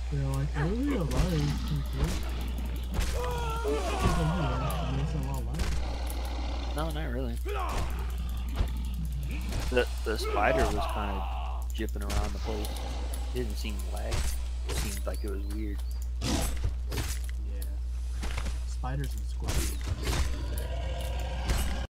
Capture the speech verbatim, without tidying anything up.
Yeah, like early or live is pretty cool. No, not really. The the spider was kind of jipping around the place. It didn't seem lag. It seemed like it was weird. Yeah. Spiders and squirrels.